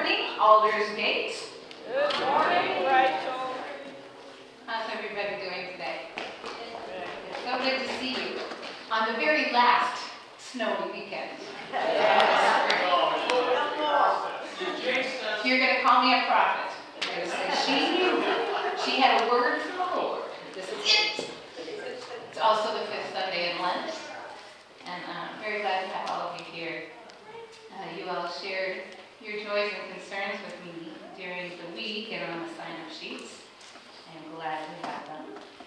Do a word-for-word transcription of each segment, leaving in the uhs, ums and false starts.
morning, Aldersgate. Good morning, Rachel. How's everybody doing today? It's so good to see you on the very last snowy weekend. You're going to call me a prophet. You're going to say, she knew. She had a word from the Lord. This is it. It's also the fifth Sunday in Lent. And I'm very glad to have all of you here. Uh, you all shared your joys and concerns with me during the week and on the sign-up sheets. I'm glad to have them.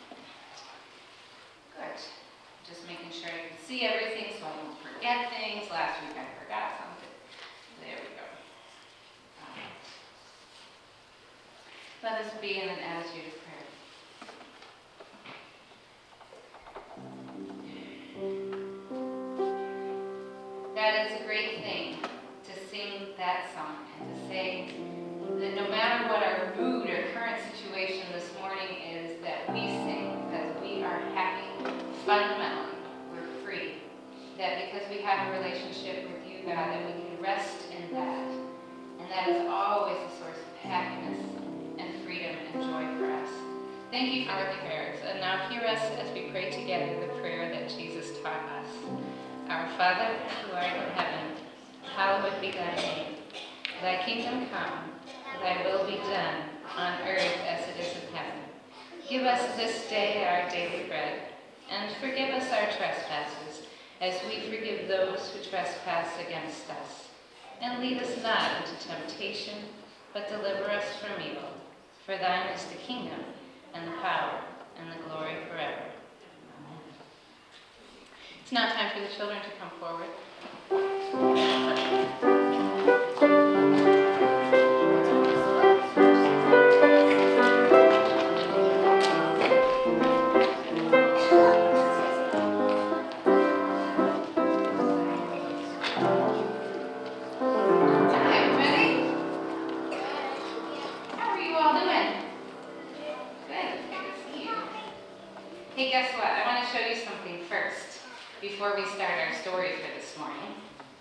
Good. Just making sure I can see everything so I don't forget things. Last week I forgot something. There we go. All right. Let us be in an attitude of prayer. God, it's a great thing to sing that song and to say that no matter what our mood or current situation this morning is, that we sing because we are happy. Fundamentally, we're free. That because we have a relationship with you, God, that we can rest in that. And that is always a source of happiness and freedom and joy for us. Thank you for the prayers. And now hear us as we pray together the prayer that Jesus taught us. Our Father, who art in heaven, hallowed be thy name. Thy kingdom come, thy will be done, on earth as it is in heaven. Give us this day our daily bread, and forgive us our trespasses, as we forgive those who trespass against us. And lead us not into temptation, but deliver us from evil. For thine is the kingdom, and the power, and the glory forever. It's now time for the children to come forward. Hey, guess what? I want to show you something first before we start our story for this morning.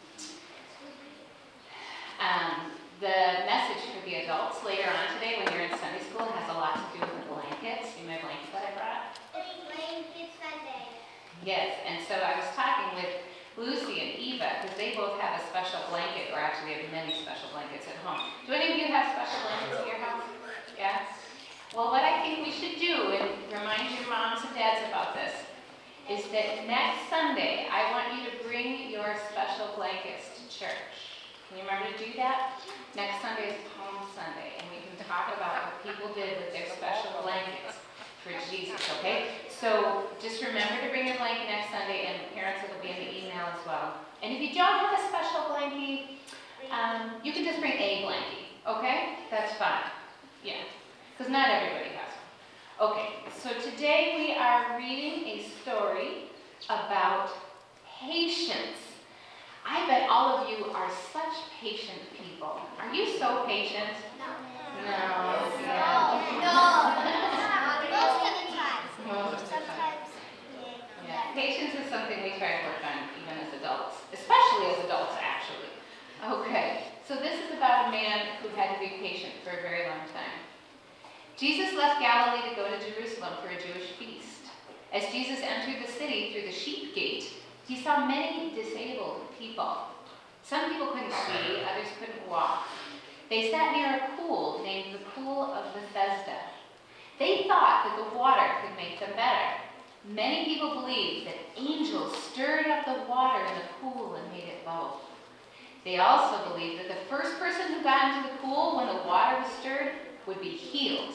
Um, the message for the adults later on today when you're in Sunday school has a lot to do with the blankets. See my blanket that I brought? Blanket Sunday. Yes, and so I was talking with Lucy and Eva because they both have a special blanket, or actually they have many special blankets at home. Do any of you have special blankets at your house? Yeah? Well, what I think we should do, and remind your moms and dads about this, is that next Sunday, I want you to bring your special blankets to church. Can you remember to do that? Next Sunday is Palm Sunday, and we can talk about what people did with their special blankets for Jesus, okay? So just remember to bring your blanket next Sunday, and parents, it'll be in the email as well. And if you don't have a special blanket, um, you can just bring a blanket, okay? That's fine. Yeah. Because not everybody has one. Okay, so today we are reading a story about patience. I bet all of you are such patient people. Are you so patient? No. No. Yeah. No. Most of the time. Most of the time. Sometimes. Yeah. Patience is something we try to work on even as adults, especially as adults actually. Okay, so this is about a man who had to be patient for a very long time. Jesus left Galilee to go to Jerusalem for a Jewish feast. As Jesus entered the city through the sheep gate, he saw many disabled people. Some people couldn't see, others couldn't walk. They sat near a pool named the Pool of Bethesda. They thought that the water could make them better. Many people believed that angels stirred up the water in the pool and made it bubble. They also believed that the first person who got into the pool when the water was stirred would be healed.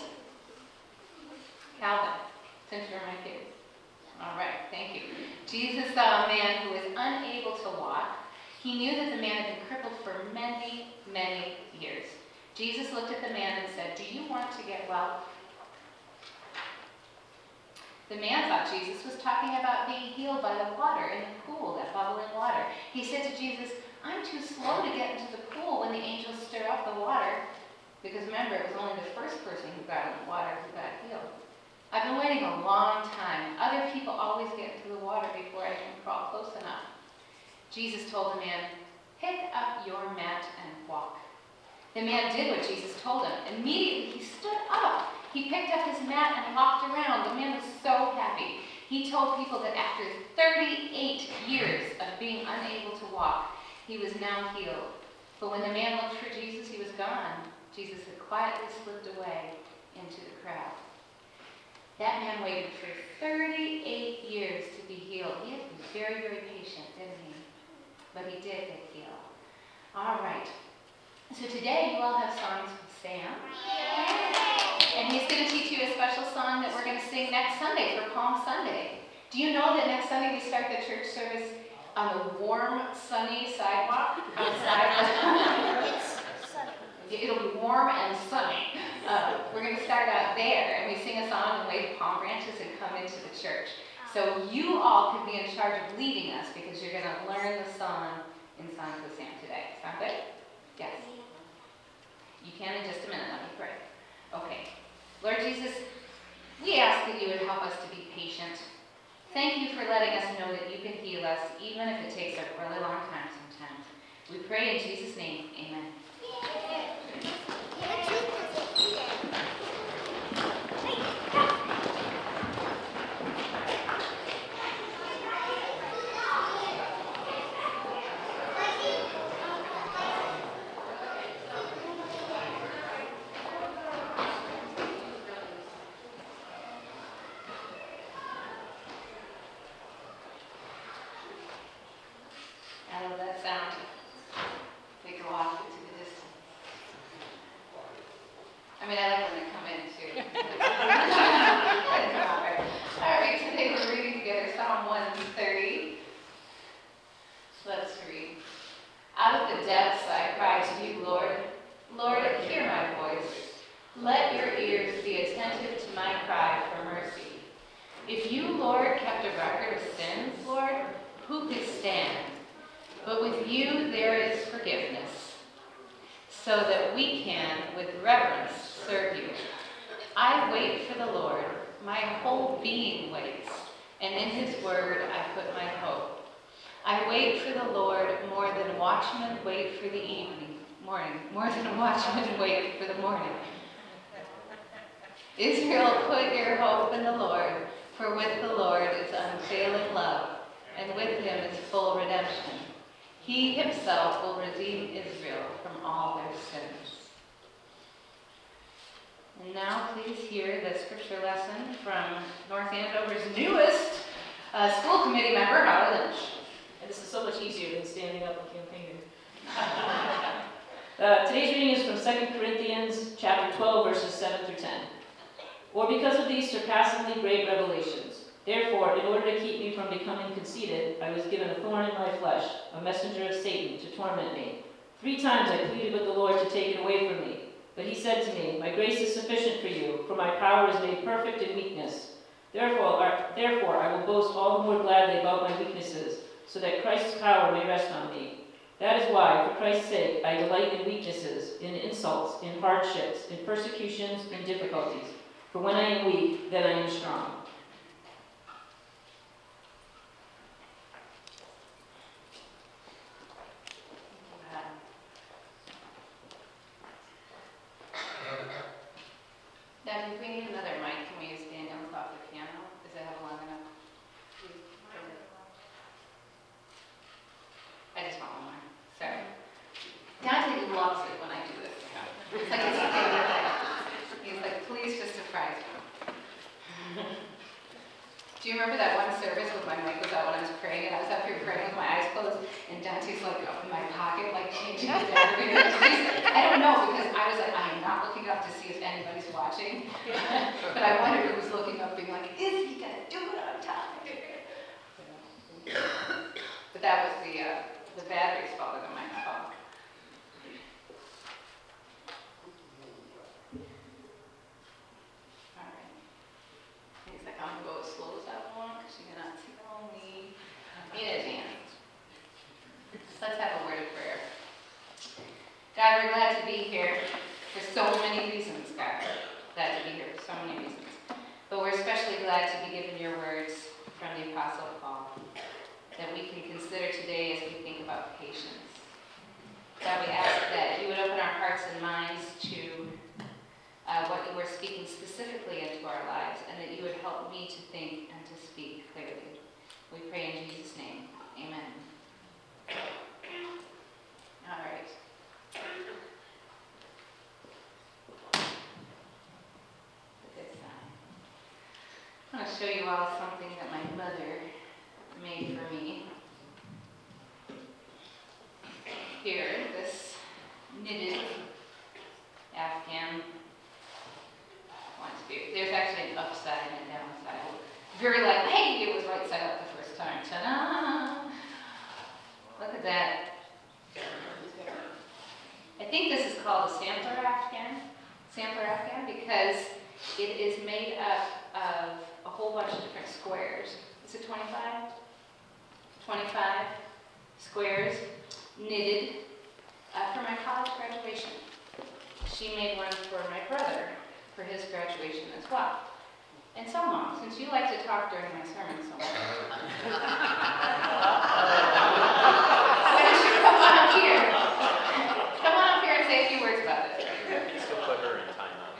Calvin, since you're my kid. All right, thank you. Jesus saw a man who was unable to walk. He knew that the man had been crippled for many, many years. Jesus looked at the man and said, "Do you want to get well?" The man thought Jesus was talking about being healed by the water in the pool, that bubbling water. He said to Jesus, "I'm too slow to get into the pool when the angels stir up the water." Because remember, it was only the first person who got in the water who got healed. I've been waiting a long time. Other people always get into the water before I can crawl close enough. Jesus told the man, "Pick up your mat and walk." The man did what Jesus told him. Immediately he stood up. He picked up his mat and walked around. The man was so happy. He told people that after thirty-eight years of being unable to walk, he was now healed. But when the man looked for Jesus, he was gone. Jesus had quietly slipped away into the crowd. That man waited for thirty-eight years to be healed. He had to be very, very patient, didn't he? But he did get healed. All right. So today you all have songs with Sam. And he's going to teach you a special song that we're going to sing next Sunday for Palm Sunday. Do you know that next Sunday we start the church service on the warm, sunny sidewalk outside? It'll be warm and sunny. Uh, we're going to start out there, and we sing a song and wave palm branches and come into the church. So you all can be in charge of leading us because you're going to learn the song in Songs with Sam today. Sound good? Yes. You can in just a minute. Let me pray. Okay. Lord Jesus, we ask that you would help us to be patient. Thank you for letting us know that you can heal us, even if it takes a really long time sometimes. We pray in Jesus' name. Amen. I love that sound. They go off into the distance. I mean, I like when they come in, too. All right, today we're reading together Psalm one thirty. Let's read. Out of the depths I cry to you, Lord. Lord, hear my voice. Let your ears be attentive to my cry for mercy. If you, Lord, kept a record of sins, Lord, who could stand? But with you there is forgiveness, so that we can, with reverence, serve you. I wait for the Lord, my whole being waits, and in his word I put my hope. I wait for the Lord more than watchmen wait for the evening, morning, more than watchmen wait for the morning. Israel, put your hope in the Lord, for with the Lord is unfailing love, and with him is full redemption. He himself will redeem Israel from all their sins. And now please hear the scripture lesson from North Andover's newest uh, school committee member, Holly Lynch. And this is so much easier than standing up and campaigning. uh, today's reading is from Second Corinthians chapter twelve, verses seven through ten. Or because of these surpassingly great revelations, therefore, in order to keep me from becoming conceited, I was given a thorn in my flesh, a messenger of Satan, to torment me. Three times I pleaded with the Lord to take it away from me. But he said to me, my grace is sufficient for you, for my power is made perfect in weakness. Therefore, I, therefore, I will boast all the more gladly about my weaknesses, so that Christ's power may rest on me. That is why, for Christ's sake, I delight in weaknesses, in insults, in hardships, in persecutions, in difficulties. For when I am weak, then I am strong. Now, if we need another mic, can we use Daniel's off the piano? Does it have long enough? I just want one more. Sorry. Dante loves it when I do this. It's like his favorite thing. He's like, please just surprise me. Do you remember that one service when my mic was out when I was praying, and I was up here praying with my eyes closed, and Dante's like up in my pocket, like changing the battery. I don't know, because I was like, I am not looking up to see if anybody's watching. But I wondered who was looking up, being like, is he gonna do it on time? But that was the uh, the battery's fault, and my fault. All right. He's like, I'm gonna go as slow as I want, because you're gonna tell me in advance. Let's have a word of prayer. God, we're glad to be here for so many reasons, God. Glad to be here for so many reasons. But we're especially glad to be given your words from the Apostle Paul that we can consider today as we think about patience. God, we ask that you would open our hearts and minds Lord speaking specifically into our lives, and that you would help me to think and to speak clearly. We pray in Jesus' name. Amen. All right. A good sign. I'm going to show you all something that my mother made for me. Here, this knitted Afghan. There's actually an upside and a downside. If you're like, hey, it was right side up the first time. Ta-da! Look at that. I think this is called a sampler Afghan. Sampler Afghan because it is made up of a whole bunch of different squares. Is it twenty-five? twenty-five squares knitted uh, for my college graduation. She made one for my brother for his graduation as well. And so, Mom, since you like to talk during my sermon so much, why don't you come on up here? Come on up here and say a few words about it. You still put her in timeout.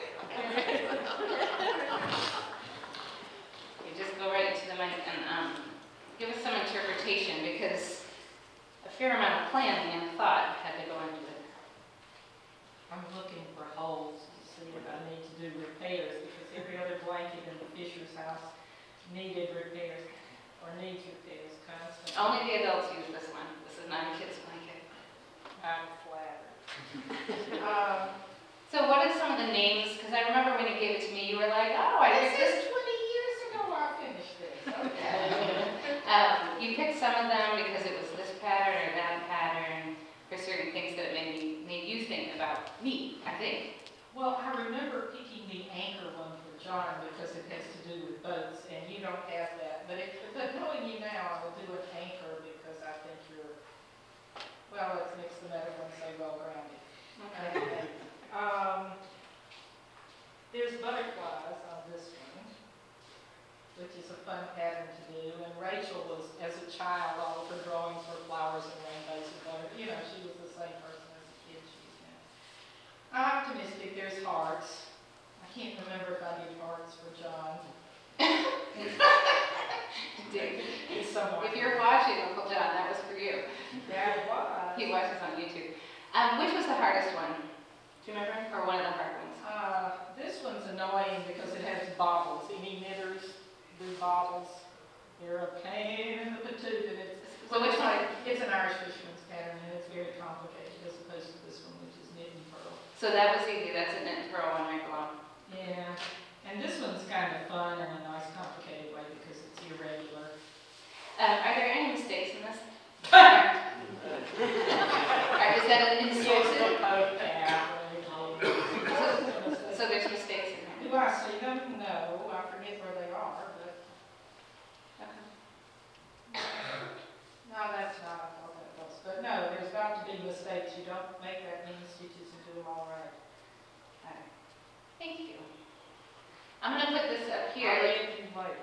You just go right into the mic and um, give us some interpretation, because a fair amount of planning and thought had to go into it. I'm looking for holes to see if I need to do repairs, because every other blanket in the Fisher's house needed repairs, or needs repairs constantly. Only the adults use this one. This is not a kid's blanket. I'm flattered. um, So what are some of the names? Because I remember when you gave it to me, you were like, oh, I picked this this. is twenty years ago I finished this. Okay. um, you picked some of them because it was this pattern or that pattern for certain things that made me made you think about me, I think. Well, I remember picking the anchor one for John because it has to do with boats, and you don't have that. But, it, but knowing you now, I will do an anchor because I think you're, well, let's mix the metaphor and say well-grounded. Okay. Um, there's butterflies on this one, which is a fun pattern to do. And Rachel was, as a child, all of her drawings were flowers and rainbows and butter. You know, she was the same person as a kid she is now. I'm optimistic. There's hearts. I can't remember if I did hearts for John. Dude, He's somewhat. if you're watching, Uncle John, that was for you. That was. He watches on YouTube. Um, which was the hardest one? Do you remember? Or one of the hard ones? Uh, this one's annoying because it has bobbles. Any knitters do bobbles. They're a pain in the patoot, and it's So which one? It's an Irish fisherman's pattern, and it's very complicated as opposed to this one, which is knit and purl. So that was easy. That's a knit and purl one right below. Yeah, and this one's kind of fun in a nice, complicated way because it's irregular. Um, are there any mistakes in this? Or is that an insulted? So there's mistakes in there. Do I see them? No, I forget where they are, but Okay. no, that's not, I thought that was. But no, there's about to be mistakes. You don't make that many stitches and do them all right. Alright. Thank you. I'm going to put this up I'll here. let you later.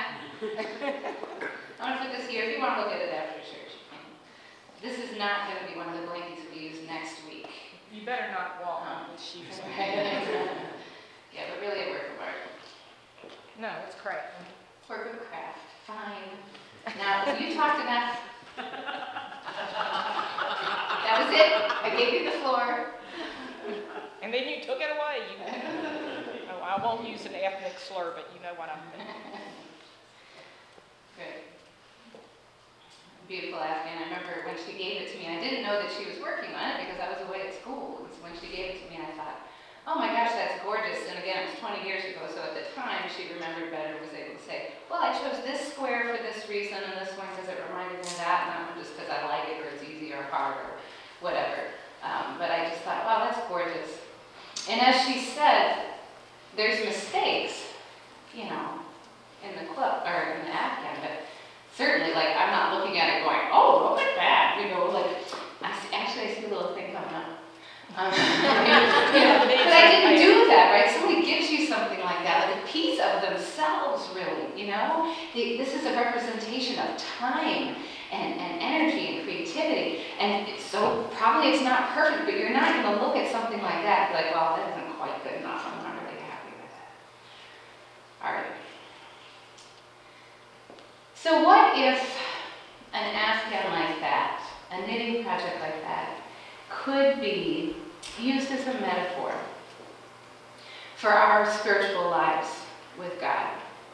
I'm going to put this here. If you want to look at it after church, you can. This is not going to be one of the blankets we use next week. You better not walk Um, with sheep's Yeah, but really a work of art. No, it's crap. Work of craft. Fine. Now, you talked enough. That was it. I gave you the floor. And then you took it away. You, oh, I won't use an ethnic slur, but you know what I mean. Good. Beautiful Afghan. I remember when she gave it to me, I didn't know that she was working on it because I was away at school. And so when she gave it to me, I thought, oh my gosh, that's gorgeous. And again, it was twenty years ago, so at the time she remembered better, was able to say, well, I chose this square for this reason, and this one because it reminded me of that, and that one just because I like it, or it's easy or hard, or whatever. Um, but I just thought, wow, that's gorgeous. And as she said, there's mistakes, you know, in the club, or in the Afghan, but certainly, like, I'm not looking at it going, oh, look at that, you know, like, I see, actually, I see a little thing coming up. Um, you know, but I didn't do that, right? Somebody gives you something like that, like a piece of themselves, really, you know? They, this is a representation of time and, and energy and creativity, and it's so probably it's not perfect, but you're not going to look at something like that and be like, well, that isn't quite good enough, I'm not really happy All right. So what if an Afghan like that, a knitting project like that, could be used as a metaphor for our spiritual lives with God?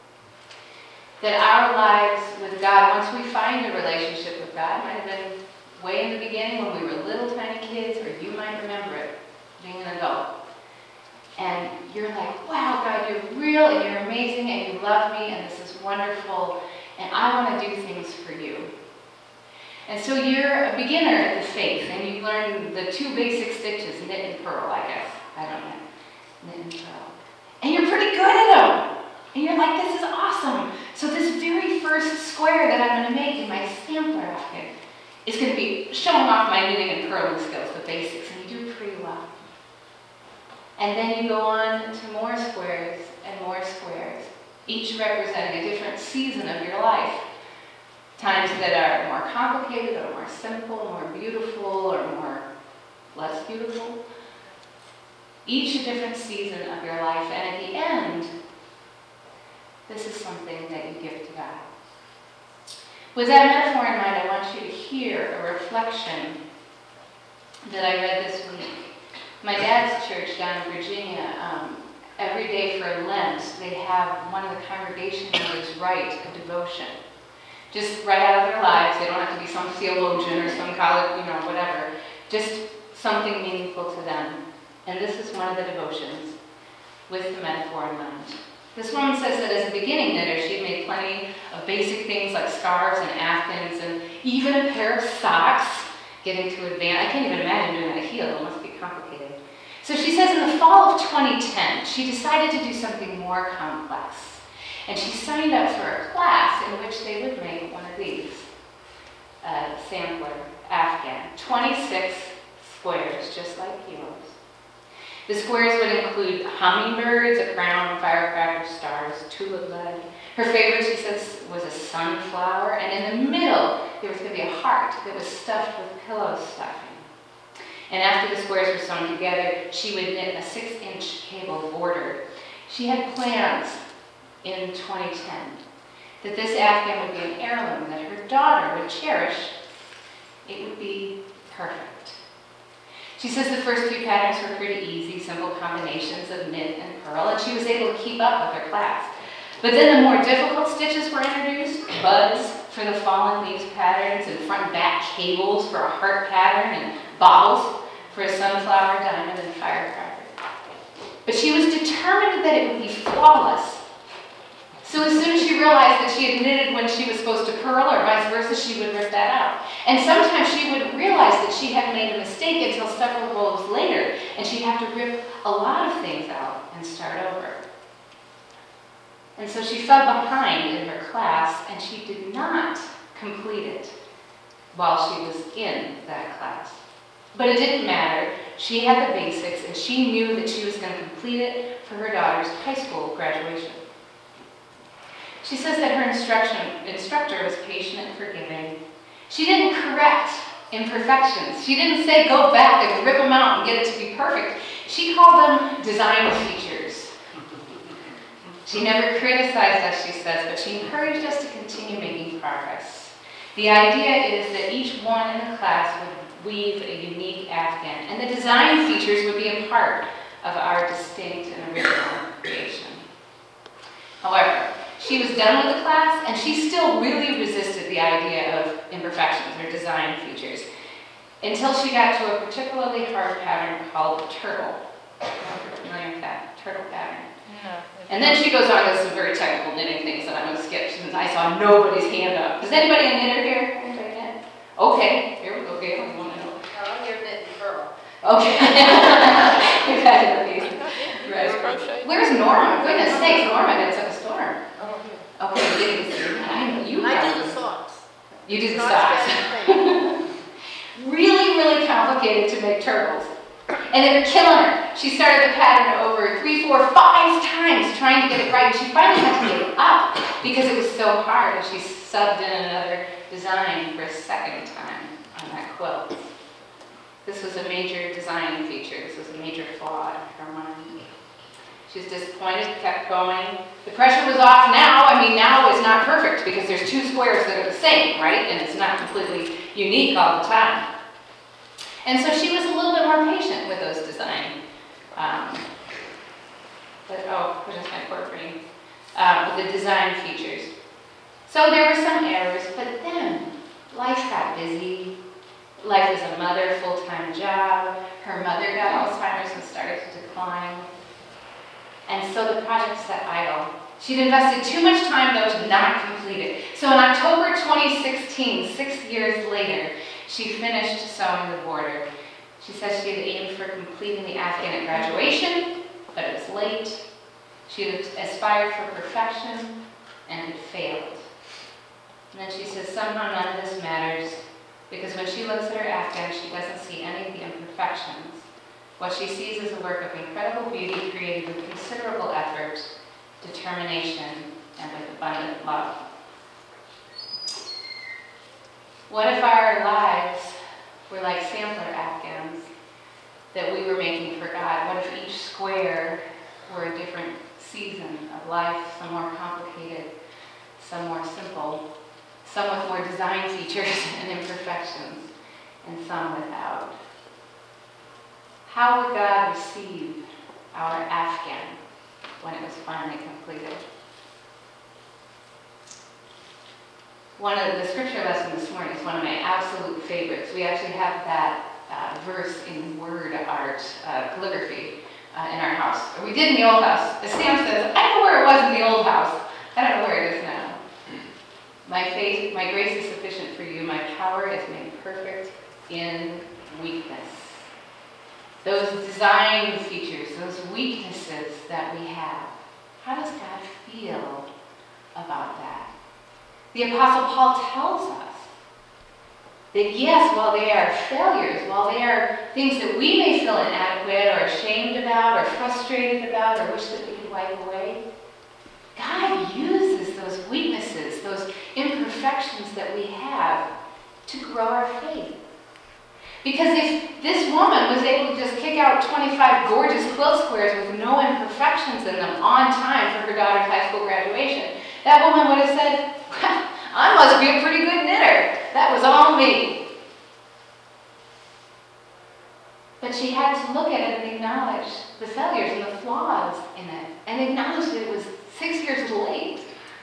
That our lives with God, once we find a relationship with God, might have been way in the beginning when we were little tiny kids, or you might remember it being an adult. And you're like, wow, God, you're real and you're amazing and you love me and this is wonderful and I want to do things for you. And so you're a beginner at the faith and you learn the two basic stitches, knit and purl, I guess. I don't know. Knit and purl. And you're pretty good at them. And you're like, this is awesome. So this very first square that I'm going to make in my sampler afghan is going to be showing off my knitting and purling skills, the basics, and you do pretty well. And then you go on to more squares and more squares, each representing a different season of your life. Times that are more complicated or more simple, more beautiful or more less beautiful. Each a different season of your life, and at the end, this is something that you give to God. With that metaphor in mind, I want you to hear a reflection that I read this week. My dad's church down in Virginia, um, every day for Lent, they have one of the congregation members write a devotion. Just right out of their lives. They don't have to be some theologian or some college, you know, whatever. Just something meaningful to them. And this is one of the devotions with the metaphor in mind. This woman says that as a beginning knitter, she made plenty of basic things like scarves and afghans and even a pair of socks, getting to advance. I can't even imagine doing that heel. It must be complicated. So she says in the fall of twenty ten, she decided to do something more complex. And she signed up for a class in which they would make one of these, a sampler afghan, twenty-six squares, just like yours. The squares would include hummingbirds, a crown, firecracker stars, tulip bud. Her favorite, she says, was a sunflower, and in the middle, there was going to be a heart that was stuffed with pillow stuffing. And after the squares were sewn together, she would knit a six-inch cable border. She had plans in twenty ten that this afghan would be an heirloom that her daughter would cherish. It would be perfect. She says the first few patterns were pretty easy, simple combinations of knit and purl, and she was able to keep up with her class. But then the more difficult stitches were introduced, buds for the fallen leaves patterns, and front and back cables for a heart pattern, and bottles for a sunflower, diamond, and firecracker. But she was determined that it would be flawless. So as soon as she realized that she had knitted when she was supposed to purl, or vice versa, she would rip that out. And sometimes she wouldn't realize that she had made a mistake until several rows later, and she'd have to rip a lot of things out and start over. And so she fell behind in her class, and she did not complete it while she was in that class. But it didn't matter. She had the basics, and she knew that she was going to complete it for her daughter's high school graduation. She says that her instruction, instructor was patient and forgiving. She didn't correct imperfections. She didn't say go back and rip them out and get it to be perfect. She called them design features. She never criticized us, she says, but she encouraged us to continue making progress. The idea is that each one in the class would weave a unique afghan, and the design features would be a part of our distinct and original creation. However, she was done with the class, and she still really resisted the idea of imperfections or design features until she got to a particularly hard pattern called turtle. Are you familiar with that? Turtle pattern. No. And then she goes on to some very technical knitting things that I'm going to skip since I saw nobody's hand up. Is anybody a knitter here? Anybody knit? Okay, here we go, Gail. You want to know? Oh, you're knit and purl. Okay. We've had to look these. Right. Where's Norma? Goodness sakes, Norma knits up a storm. Okay, you didn't see that. I know you I have. do the socks. You do the Not socks. bad. Really, really complicated to make turtles. And they were killing her. She started the pattern over three, four, five times trying to get it right. She finally had to give up because it was so hard, and she subbed in another design for a second time on that quilt. This was a major design feature. This was a major flaw in her mind. She was disappointed, kept going. The pressure was off now. I mean, now it's not perfect because there's two squares that are the same, right? And it's not completely unique all the time. And so she was a little bit more patient with those design. Um, but, oh, what is my cord ring? Um, with the design features. So there were some errors, but then life got busy. Life as a mother, full-time job. Her mother got Alzheimer's and started to decline. And so the project sat idle. She'd invested too much time, though, to not complete it. So in October twenty sixteen, six years later, she finished sewing the border. She says she had aimed for completing the Afghan at graduation, but it was late. She had aspired for perfection, and had failed. And then she says, somehow none of this matters, because when she looks at her Afghan, she doesn't see any of the imperfections. What she sees is a work of incredible beauty created with considerable effort, determination, and with abundant love. What if our lives were like sampler Afghans that we were making for God? What if each square were a different season of life, some more complicated, some more simple, some with more design features and imperfections, and some without? How would God receive our Afghan when it was finally completed? One of the scripture lesson this morning is one of my absolute favorites. We actually have that uh, verse in word art, uh, calligraphy, uh, in our house. Or we did in the old house. As Sam says, I know where it was in the old house. I don't know where it is now. My faith, my grace is sufficient for you. My power is made perfect in weakness. Those design features, those weaknesses that we have, how does God feel about that? The Apostle Paul tells us that yes, while they are failures, while they are things that we may feel inadequate or ashamed about or frustrated about or wish that we could wipe away, God uses those weaknesses, those imperfections that we have to grow our faith. Because if this woman was able to just kick out twenty-five gorgeous quilt squares with no imperfections in them on time for her daughter's high school graduation, that woman would have said, I must be a pretty good knitter. That was all me. But she had to look at it and acknowledge the failures and the flaws in it, and acknowledge that it was six years late.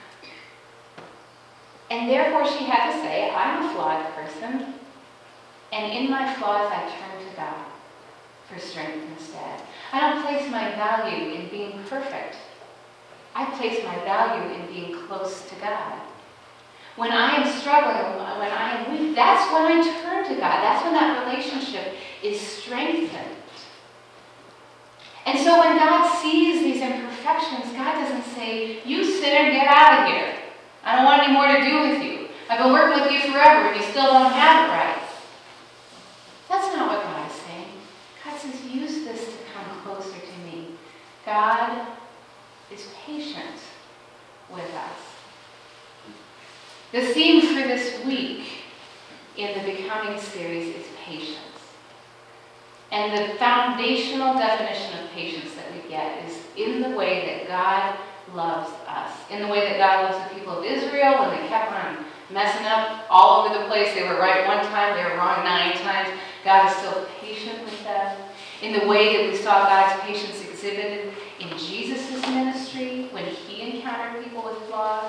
And therefore she had to say, I'm a flawed person. And in my flaws, I turn to God for strength instead. I don't place my value in being perfect. I place my value in being close to God. When I am struggling, when I am weak, that's when I turn to God. That's when that relationship is strengthened. And so when God sees these imperfections, God doesn't say, you sinner, get out of here. I don't want any more to do with you. I've been working with you forever and you still don't have it right. That's not what God is saying. God says, use this to come closer to me. God is patient with us. The theme for this week in the Becoming series is patience. And the foundational definition of patience that we get is in the way that God loves us. In the way that God loves the people of Israel when they kept on messing up all over the place. They were right one time, they were wrong nine times. God is still patient with them. In the way that we saw God's patience exhibited in Jesus' ministry when he encountered people with flaws.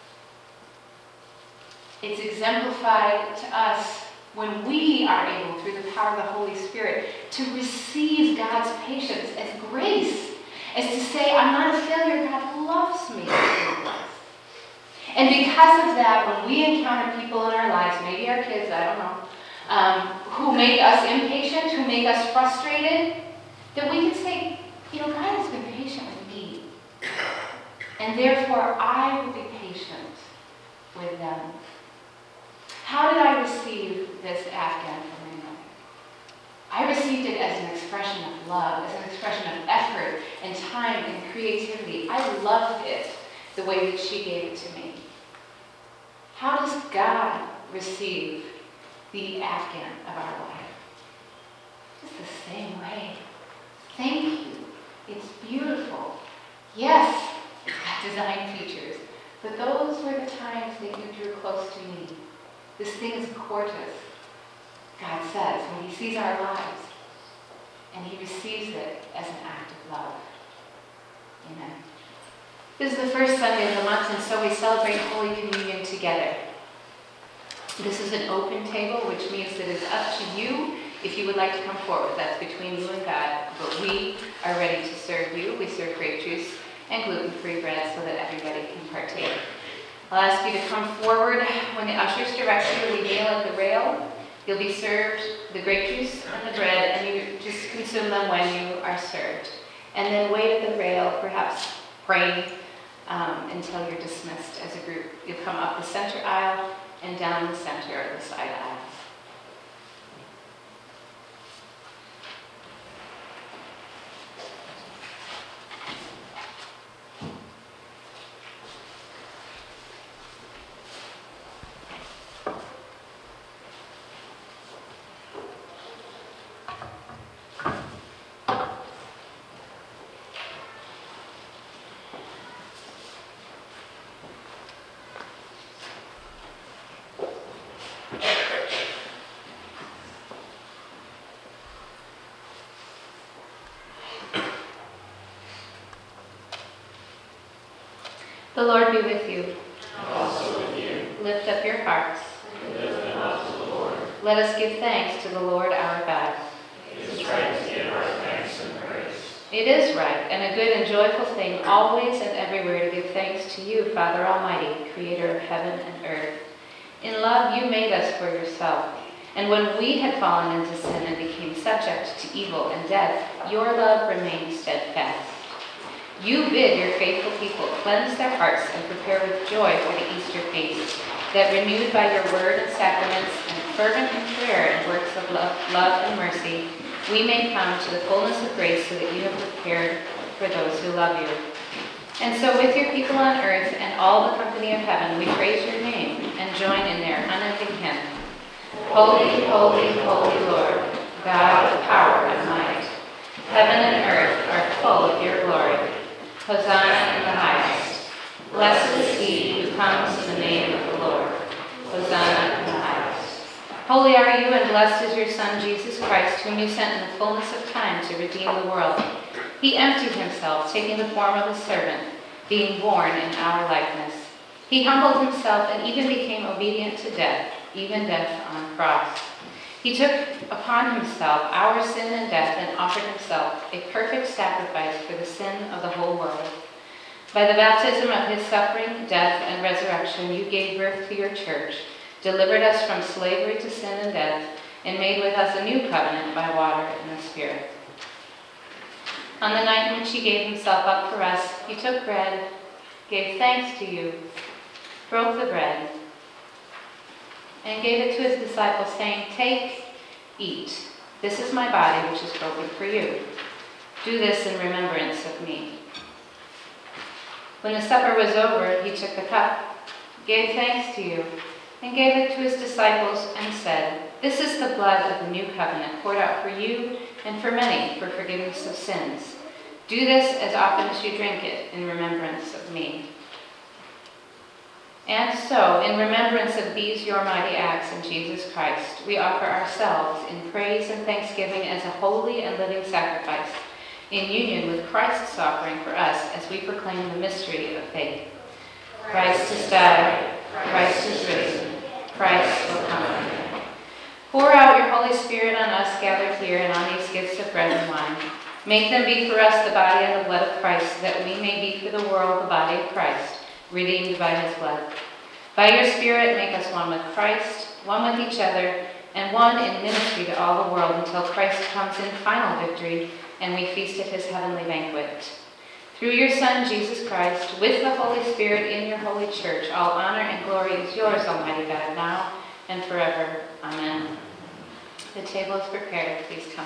It's exemplified to us when we are able, through the power of the Holy Spirit, to receive God's patience as grace, as to say, I'm not a failure, God loves me. And because of that, when we encounter people in our lives, maybe our kids, I don't know, um, who make us impatient, who make us frustrated, that we can say, you know, God has been patient with me. And therefore, I will be patient with them. How did I receive this Afghan from my mother? I received it as an expression of love, as an expression of effort and time and creativity. I loved it the way that she gave it to me. How does God receive the Afghan of our life? Just the same way. Thank you. It's beautiful. Yes, God designed features, but those were the times that you drew close to me. This thing is core to us, God says, when he sees our lives, and he receives it as an act of love. Amen. This is the first Sunday of the month, and so we celebrate Holy Communion together. This is an open table, which means that it's up to you if you would like to come forward. That's between you and God, but we are ready to serve you. We serve grape juice and gluten-free bread so that everybody can partake. I'll ask you to come forward. When the ushers direct you, we kneel at the rail. You'll be served the grape juice and the bread, and you just consume them when you are served. And then wait at the rail, perhaps praying um, until you're dismissed as a group. You'll come up the center aisle and down the center of the side aisles. The Lord be with you. And also with you. Lift up your hearts. Lift them up to the Lord. Let us give thanks to the Lord our God. It is right to give our thanks and praise. It is right and a good and joyful thing always and everywhere to give thanks to you, Father Almighty, creator of heaven and earth. In love you made us for yourself, and when we had fallen into sin and became subject to evil and death, your love remained steadfast. You bid your faithful people cleanse their hearts and prepare with joy for the Easter feast, that renewed by your word and sacraments and fervent in prayer and works of love, love and mercy, we may come to the fullness of grace so that you have prepared for those who love you. And so with your people on earth and all the company of heaven, we praise your name and join in their unending hymn. Holy, holy, holy Lord, God of power and might, heaven and earth are full of your glory. Hosanna in the highest. Blessed is he who comes in the name of the Lord. Hosanna in the highest. Holy are you, and blessed is your Son, Jesus Christ, whom you sent in the fullness of time to redeem the world. He emptied himself, taking the form of a servant, being born in our likeness. He humbled himself and even became obedient to death, even death on a cross. He took upon himself our sin and death and offered himself a perfect sacrifice for the sin of the whole world. By the baptism of his suffering, death, and resurrection, you gave birth to your church, delivered us from slavery to sin and death, and made with us a new covenant by water and the Spirit. On the night in which he gave himself up for us, he took bread, gave thanks to you, broke the bread, and gave it to his disciples, saying, "Take, eat. This is my body, which is broken for you. Do this in remembrance of me." When the supper was over, he took the cup, gave thanks to you, and gave it to his disciples, and said, "This is the blood of the new covenant, poured out for you and for many for forgiveness of sins. Do this as often as you drink it in remembrance of me." And so, in remembrance of these your mighty acts in Jesus Christ, we offer ourselves in praise and thanksgiving as a holy and living sacrifice, in union with Christ's offering for us as we proclaim the mystery of faith. Christ has died, Christ is risen, Christ will come again. Pour out your Holy Spirit on us gathered here and on these gifts of bread and wine. Make them be for us the body and the blood of Christ, that we may be for the world the body of Christ, redeemed by his blood. By your Spirit, make us one with Christ, one with each other, and one in ministry to all the world until Christ comes in final victory and we feast at his heavenly banquet. Through your Son, Jesus Christ, with the Holy Spirit in your holy church, all honor and glory is yours, Almighty God, now and forever. Amen. The table is prepared. Please come.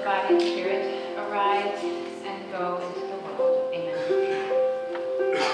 Lord, body, and spirit, arise and go into the world. Amen.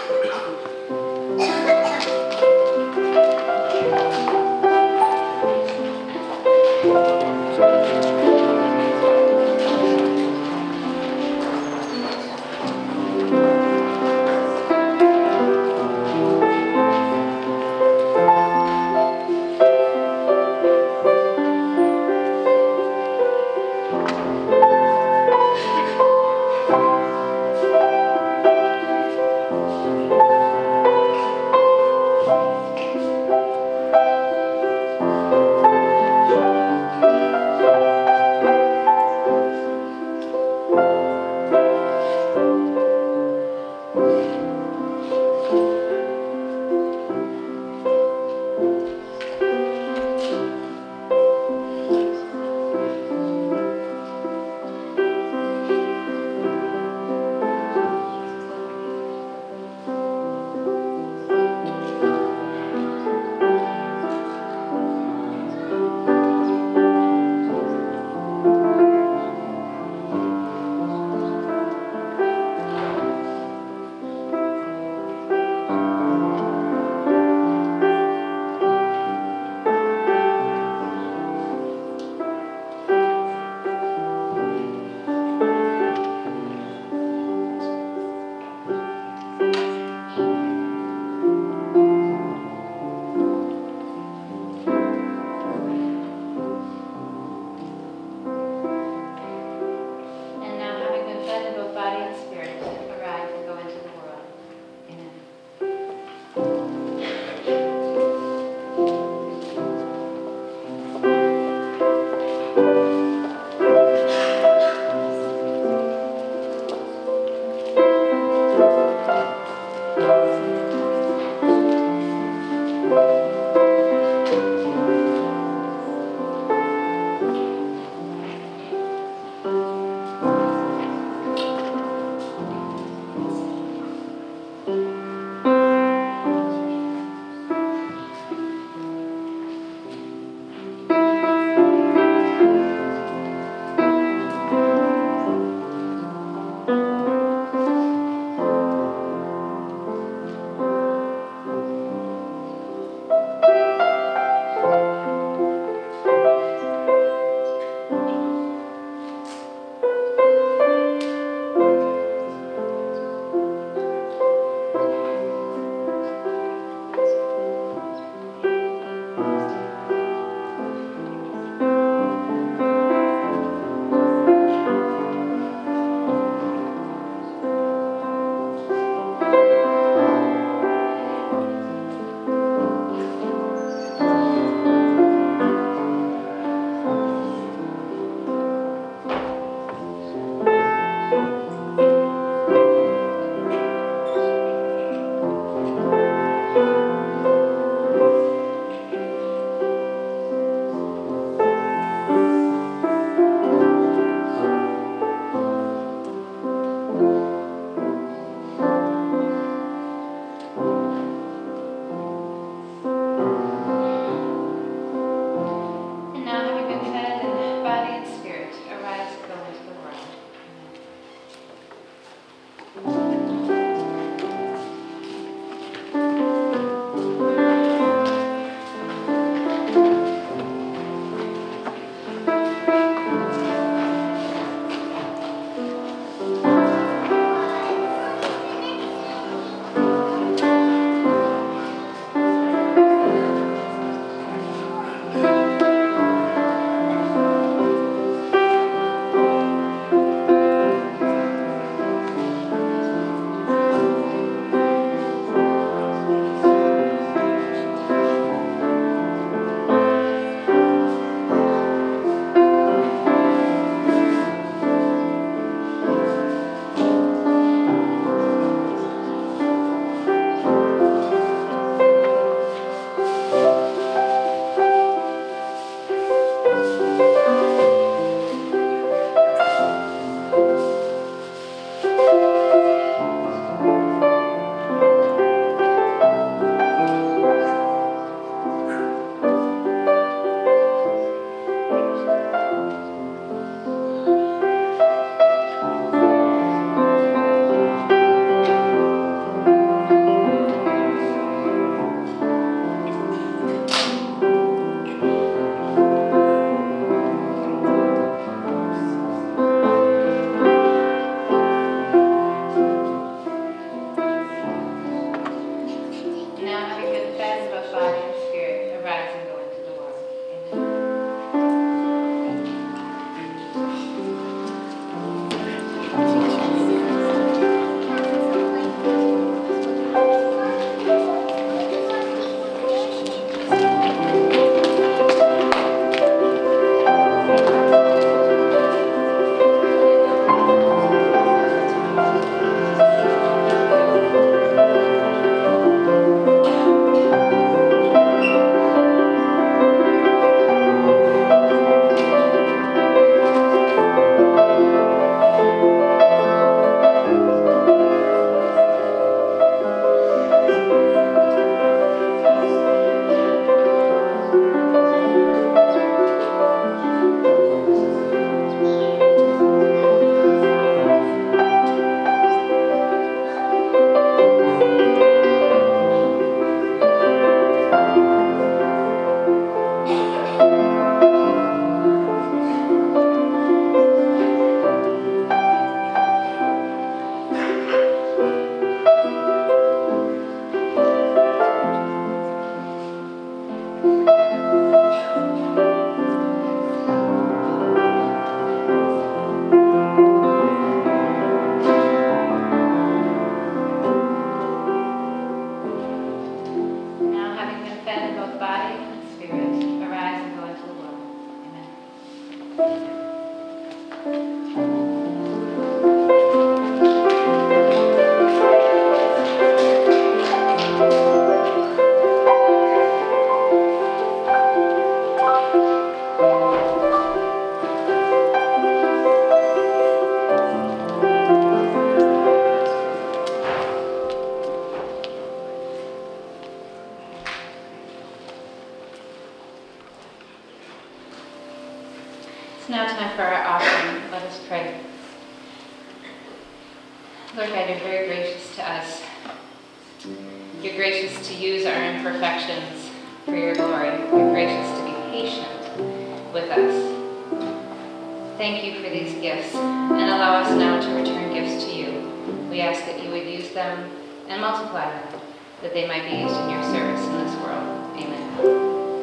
It's now time for our offering. Let us pray. Lord God, you're very gracious to us. You're gracious to use our imperfections for your glory. You're gracious to be patient with us. Thank you for these gifts, and allow us now to return gifts to you. We ask that you would use them and multiply them, that they might be used in your service in this world. Amen.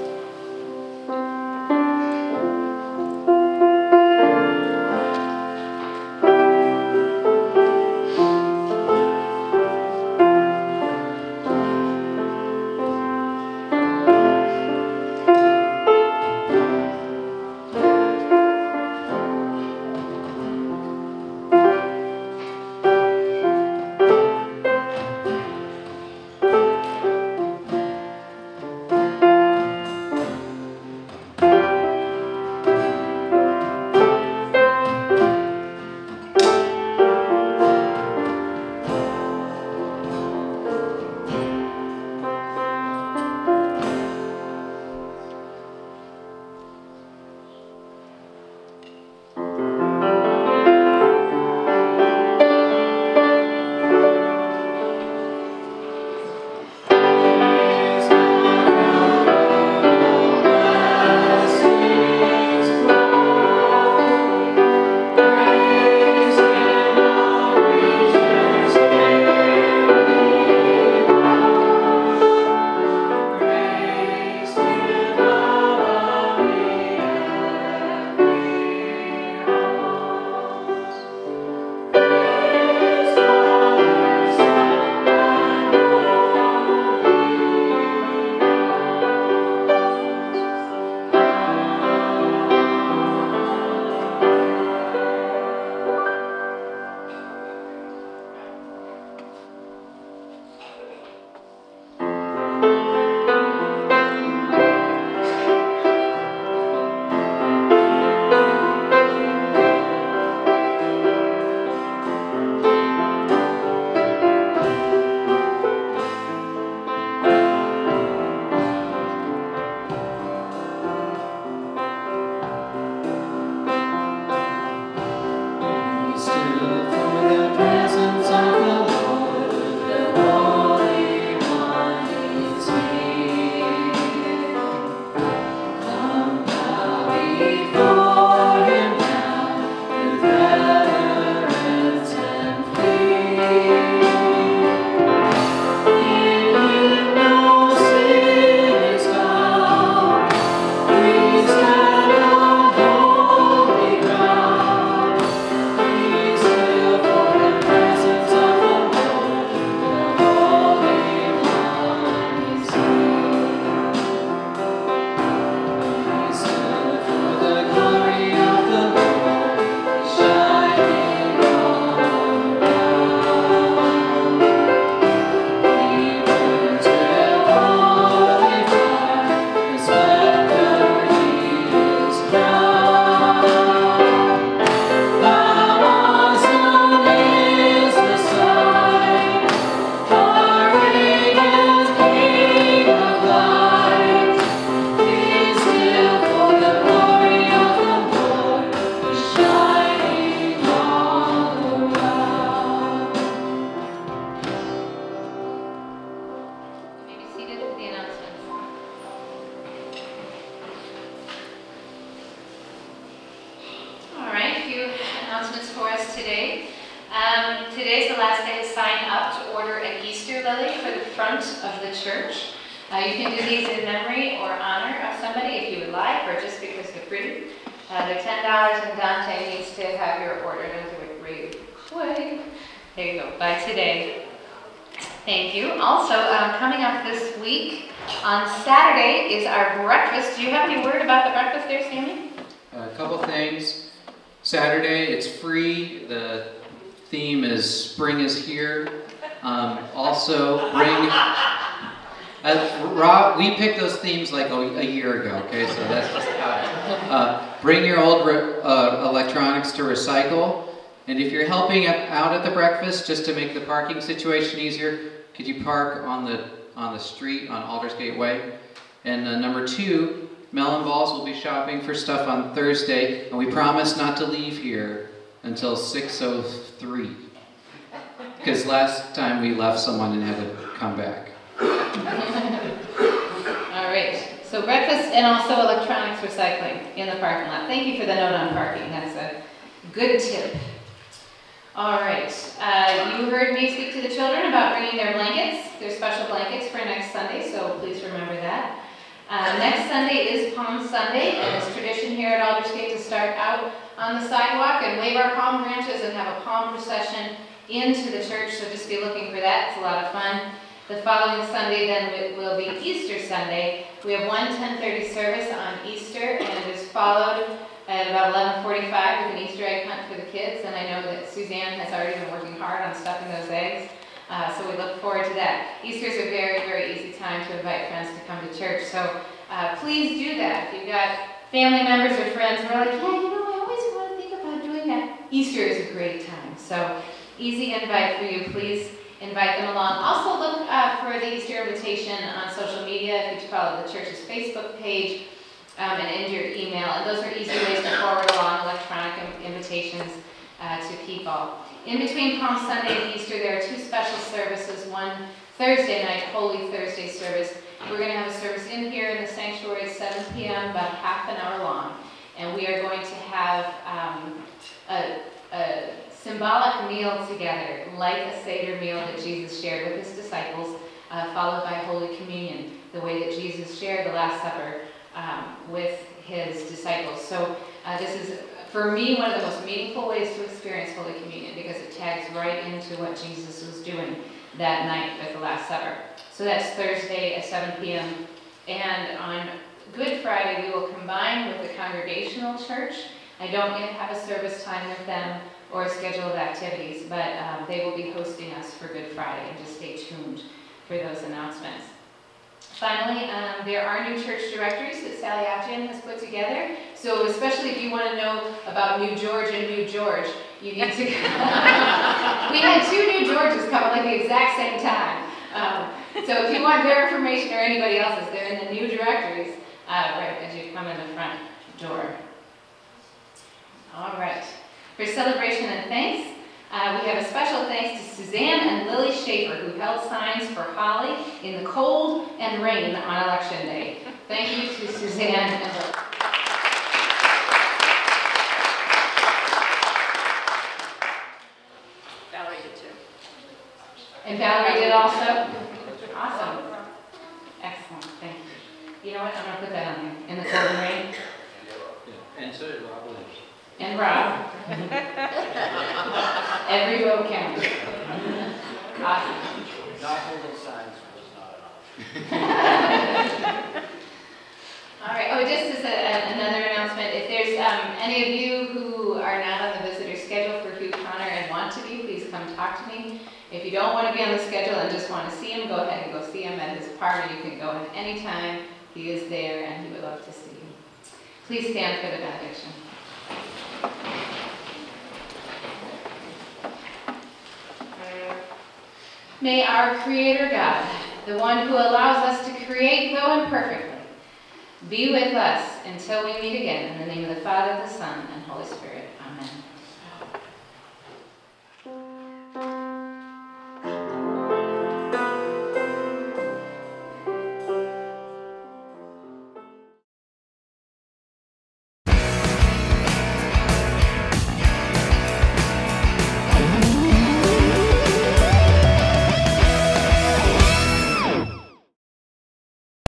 Today's the last day to sign up to order an Easter lily for the front of the church. Uh, you can do these in memory or honor of somebody if you would like, or just because they're pretty. Uh, they're ten dollars, and Dante needs to have your order done to it real quick. There you go, by today. Thank you. Also, um, coming up this week on Saturday is our breakfast. Do you have any word about the breakfast there, Sammy? A couple things. Saturday, it's free. The theme is Spring is Here. Um, also, bring... Uh, Rob, we picked those themes like a, a year ago, okay? So that's just how it, uh, bring your old re, uh, electronics to recycle. And if you're helping out at the breakfast, just to make the parking situation easier, could you park on the on the street on Aldersgate Way? And uh, number two, Melon Balls will be shopping for stuff on Thursday, and we promise not to leave here until six oh three. Because last time we left someone and had to come back. All right, so breakfast and also electronics recycling in the parking lot. Thank you for the note on parking, that's a good tip. All right, uh, you heard me speak to the children about bringing their blankets, their special blankets for next Sunday, so please remember that. Uh, next Sunday is Palm Sunday, and it's tradition here at Aldersgate to start out on the sidewalk and wave our palm branches and have a palm procession into the church, so just be looking for that. It's a lot of fun. The following Sunday then will be Easter Sunday. We have one ten thirty service on Easter, and it is followed at about eleven forty-five with an Easter egg hunt for the kids, and I know that Suzanne has already been working hard on stuffing those eggs. Uh, so we look forward to that. Easter is a very, very easy time to invite friends to come to church. So uh, please do that. If you've got family members or friends who are like, yeah, you know, I always want to think about doing that. Easter is a great time. So easy invite for you. Please invite them along. Also look uh, for the Easter invitation on social media if you follow the church's Facebook page um, and in your email. And those are easy ways to forward along electronic invitations uh, to people. In between Palm Sunday and Easter, there are two special services. One Thursday night, Holy Thursday service. We're going to have a service in here in the sanctuary at seven p m, about half an hour long. And we are going to have um, a, a symbolic meal together, like a Seder meal that Jesus shared with his disciples, uh, followed by Holy Communion, the way that Jesus shared the Last Supper um, with his disciples. So uh, this is, for me, one of the most meaningful ways to experience Holy Communion, because it tags right into what Jesus was doing that night at the Last Supper. So that's Thursday at seven p m And on Good Friday, we will combine with the Congregational Church. I don't yet have a service time with them or a schedule of activities, but um, they will be hosting us for Good Friday, and just stay tuned for those announcements. Finally, um, there are new church directories that Sally Aptian has put together. So especially if you want to know about New George and New George, you need to we had two New Georges come at like the exact same time. Um, so if you want their information or anybody else's, they're in the new directories uh, right as you come in the front door. All right. For celebration and thanks, Uh, we have a special thanks to Suzanne and Lily Schaefer, who held signs for Holly in the cold and rain on Election Day. Thank you to Suzanne and Lily. Valerie did too. And Valerie did also? Awesome. Excellent, thank you. You know what, I'm going to put that on there, in the cold and rain. And so did Rob Williams. And Rob. Every vote counts. Awesome. Not holding signs was not an option. All right, oh, just as a, a, another announcement, if there's um, any of you who are not on the visitor schedule for Hugh Connor and want to be, please come talk to me. If you don't want to be on the schedule and just want to see him, go ahead and go see him at his apartment. You can go in anytime. He is there and he would love to see you. Please stand for the benediction. May our Creator God, the one who allows us to create though imperfectly, be with us until we meet again. In the name of the Father, the Son, and Holy Spirit. Amen.